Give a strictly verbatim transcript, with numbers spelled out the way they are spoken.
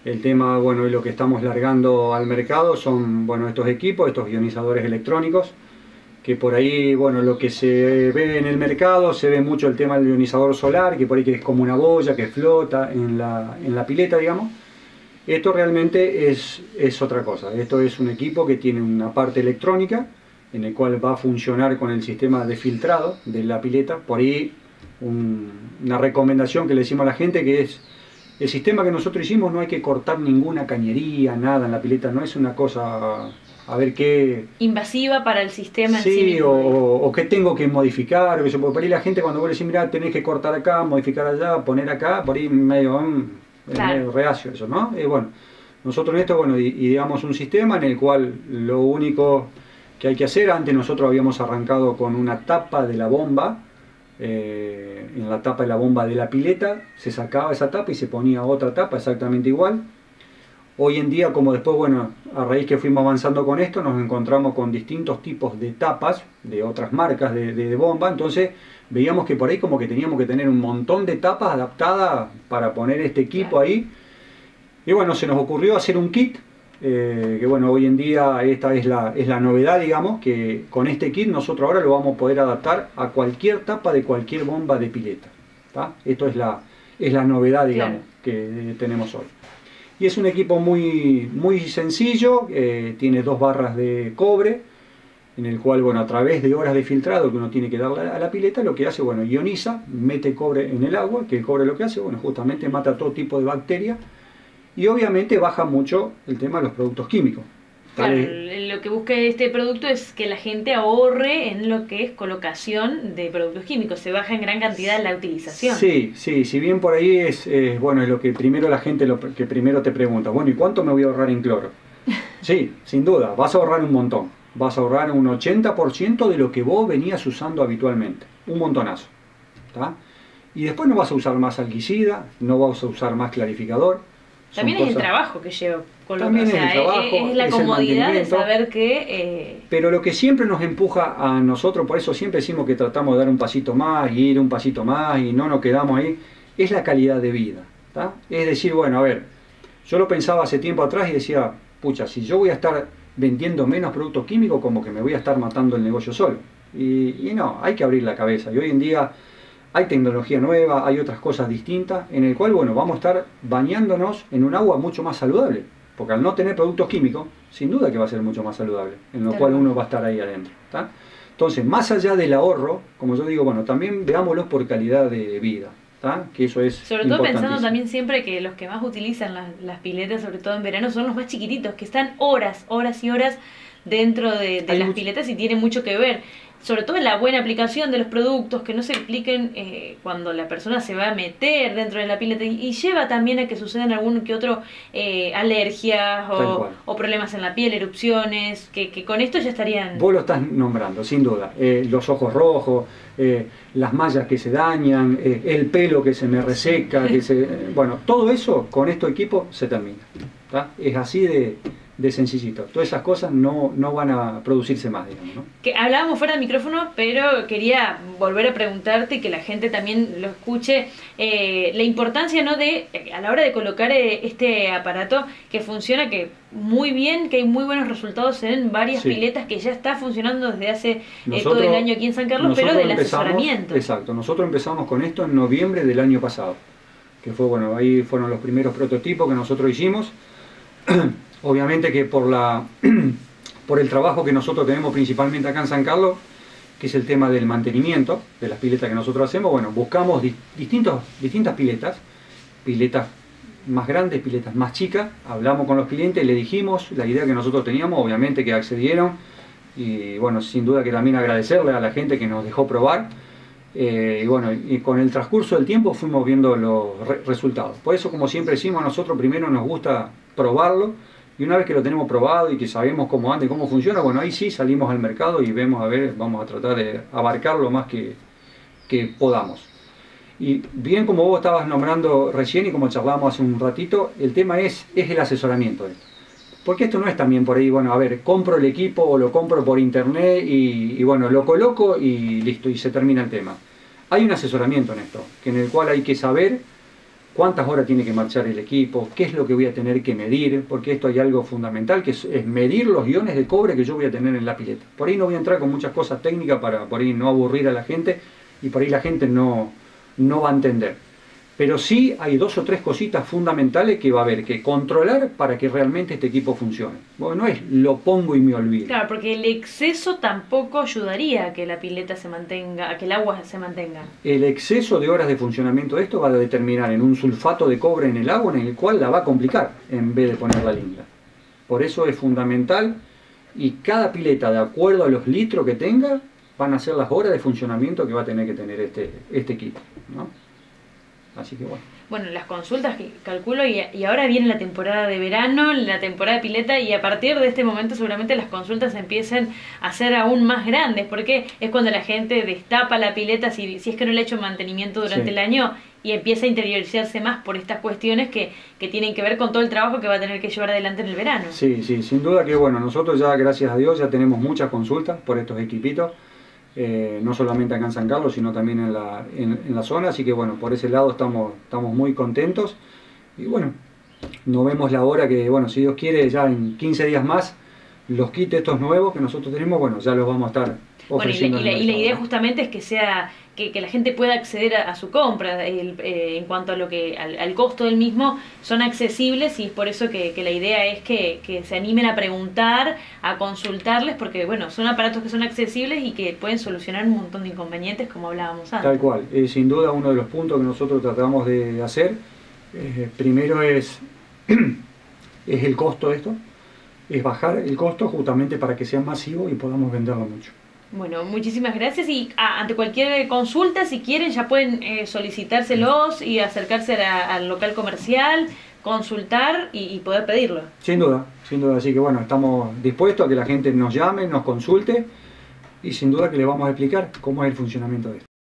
El tema, bueno, y lo que estamos largando al mercado son, bueno, estos equipos, estos ionizadores electrónicos, que por ahí, bueno, lo que se ve en el mercado, se ve mucho el tema del ionizador solar, que por ahí que es como una boya que flota en la, en la pileta, digamos. Esto realmente es, es otra cosa. Esto es un equipo que tiene una parte electrónica, en el cual va a funcionar con el sistema de filtrado de la pileta. Por ahí un, una recomendación que le decimos a la gente, que es el sistema que nosotros hicimos, no hay que cortar ninguna cañería, nada en la pileta, no es una cosa, a ver qué... invasiva para el sistema en sí, sí mismo. o, o qué tengo que modificar, o que se puede. Por ahí la gente cuando vos le decís, mirá, tenés que cortar acá, modificar allá, poner acá, por ahí medio, um, Claro. medio reacio eso, ¿no? Y bueno, nosotros en esto, bueno, ideamos un sistema en el cual lo único que hay que hacer, antes nosotros habíamos arrancado con una tapa de la bomba, eh, en la tapa de la bomba de la pileta, se sacaba esa tapa y se ponía otra tapa exactamente igual. Hoy en día, como después, bueno, a raíz que fuimos avanzando con esto, nos encontramos con distintos tipos de tapas de otras marcas de, de, de bomba, entonces veíamos que por ahí como que teníamos que tener un montón de tapas adaptadas para poner este equipo ahí. Y bueno, se nos ocurrió hacer un kit, eh, que bueno, hoy en día esta es la, es la novedad, digamos, que con este kit nosotros ahora lo vamos a poder adaptar a cualquier tapa de cualquier bomba de pileta, ¿tá? Esto es la, es la novedad, digamos, claro, que tenemos hoy. Y es un equipo muy, muy sencillo, eh, tiene dos barras de cobre, en el cual, bueno, a través de horas de filtrado que uno tiene que darle a la pileta, lo que hace, bueno, ioniza, mete cobre en el agua, que el cobre lo que hace, bueno, justamente mata todo tipo de bacterias, y obviamente baja mucho el tema de los productos químicos. Claro, lo que busca este producto es que la gente ahorre en lo que es colocación de productos químicos, se baja en gran cantidad la utilización. Sí, sí, si bien por ahí es, eh, bueno, es lo que primero la gente, lo que primero te pregunta, bueno, ¿y cuánto me voy a ahorrar en cloro? Sí, sin duda, vas a ahorrar un montón, vas a ahorrar un ochenta por ciento de lo que vos venías usando habitualmente, un montonazo, ¿tá? Y después no vas a usar más alquicida, no vas a usar más clarificador. También es el trabajo que lleva. Con lo También que, o sea, es el trabajo, es, es la es comodidad de saber que... Eh... Pero lo que siempre nos empuja a nosotros, por eso siempre decimos que tratamos de dar un pasito más, y ir un pasito más, y no nos quedamos ahí, es la calidad de vida, ¿tá? Es decir, bueno, a ver, yo lo pensaba hace tiempo atrás y decía, pucha, si yo voy a estar vendiendo menos productos químicos, como que me voy a estar matando el negocio solo. Y, y no, hay que abrir la cabeza. Y hoy en día hay tecnología nueva, hay otras cosas distintas, en el cual, bueno, vamos a estar bañándonos en un agua mucho más saludable. Porque al no tener productos químicos, sin duda que va a ser mucho más saludable, en lo cual uno va a estar ahí adentro, ¿tá? Entonces, más allá del ahorro, como yo digo, bueno, también veámoslo por calidad de vida, ¿tá? Que eso es sobre todo pensando también siempre que los que más utilizan las, las piletas, sobre todo en verano, son los más chiquititos, que están horas, horas y horas dentro de, de las piletas y tienen mucho que ver. Sobre todo en la buena aplicación de los productos, que no se apliquen eh, cuando la persona se va a meter dentro de la pileta, y, y lleva también a que sucedan algún que otro eh, alergias o, o problemas en la piel, erupciones, que, que con esto ya estarían... Vos lo estás nombrando, sin duda, eh, los ojos rojos, eh, las mallas que se dañan, eh, el pelo que se me reseca, que se, eh, bueno, todo eso con este equipo se termina, ¿tá? Es así de... de sencillito. Todas esas cosas no, no van a producirse más, digamos, ¿no? Que hablábamos fuera del micrófono, pero quería volver a preguntarte y que la gente también lo escuche, eh, la importancia, ¿no?, de a la hora de colocar eh, este aparato que funciona, que muy bien, que hay muy buenos resultados en varias sí. piletas, que ya está funcionando desde hace eh, todo el año aquí en San Carlos, pero del asesoramiento. Exacto, nosotros empezamos con esto en noviembre del año pasado, que fue, bueno, ahí fueron los primeros prototipos que nosotros hicimos. Obviamente que por, la, por el trabajo que nosotros tenemos principalmente acá en San Carlos, que es el tema del mantenimiento de las piletas que nosotros hacemos, bueno, buscamos di, distintos, distintas piletas, piletas más grandes, piletas más chicas, hablamos con los clientes, le dijimos la idea que nosotros teníamos, obviamente que accedieron, y bueno, sin duda que también agradecerle a la gente que nos dejó probar, eh, y bueno, y con el transcurso del tiempo fuimos viendo los re resultados. Por eso, como siempre decimos, a nosotros primero nos gusta probarlo, y una vez que lo tenemos probado y que sabemos cómo anda y cómo funciona, bueno, ahí sí salimos al mercado y vemos, a ver, vamos a tratar de abarcar lo más que, que podamos. Y bien, como vos estabas nombrando recién y como charlábamos hace un ratito, el tema es, es el asesoramiento de esto. Porque esto no es también por ahí, bueno, a ver, compro el equipo o lo compro por internet y, y bueno, lo coloco y listo, y se termina el tema. Hay un asesoramiento en esto, que en el cual hay que saber cuántas horas tiene que marchar el equipo, qué es lo que voy a tener que medir, porque esto hay algo fundamental que es, es medir los iones de cobre que yo voy a tener en la pileta. Por ahí no voy a entrar con muchas cosas técnicas para por ahí no aburrir a la gente y por ahí la gente no, no va a entender. Pero sí hay dos o tres cositas fundamentales que va a haber que controlar para que realmente este equipo funcione. Bueno, no es lo pongo y me olvido. Claro, porque el exceso tampoco ayudaría a que la pileta se mantenga, a que el agua se mantenga. El exceso de horas de funcionamiento de esto va a determinar en un sulfato de cobre en el agua en el cual la va a complicar en vez de ponerla linda. Por eso es fundamental y cada pileta, de acuerdo a los litros que tenga, van a ser las horas de funcionamiento que va a tener que tener este, este equipo, ¿no? Así que bueno. Bueno, las consultas que calculo y, y ahora viene la temporada de verano, la temporada de pileta y a partir de este momento seguramente las consultas empiecen a ser aún más grandes porque es cuando la gente destapa la pileta si, si es que no le ha hecho mantenimiento durante Sí. el año y empieza a interiorizarse más por estas cuestiones que, que tienen que ver con todo el trabajo que va a tener que llevar adelante en el verano. Sí, sí, sin duda que bueno, nosotros ya gracias a Dios ya tenemos muchas consultas por estos equipitos. Eh, no solamente acá en San Carlos, sino también en la, en, en la zona, así que bueno, por ese lado estamos, estamos muy contentos y bueno, no vemos la hora que, bueno, si Dios quiere, ya en quince días más, los kits estos nuevos que nosotros tenemos, bueno, ya los vamos a estar ofreciendo. Bueno, y, la, y, la, y la idea mercado. justamente es que sea que, que la gente pueda acceder a, a su compra el, eh, en cuanto a lo que al, al costo del mismo son accesibles y es por eso que, que la idea es que, que se animen a preguntar, a consultarles porque bueno, son aparatos que son accesibles y que pueden solucionar un montón de inconvenientes como hablábamos antes. Tal cual, eh, sin duda uno de los puntos que nosotros tratamos de hacer eh, primero es es el costo de esto, es bajar el costo justamente para que sea masivo y podamos venderlo mucho. Bueno, muchísimas gracias y a, ante cualquier consulta, si quieren, ya pueden eh, solicitárselos y acercarse a, al local comercial, consultar y, y poder pedirlo. Sin duda, sin duda, así que bueno, estamos dispuestos a que la gente nos llame, nos consulte y sin duda que le vamos a explicar cómo es el funcionamiento de esto.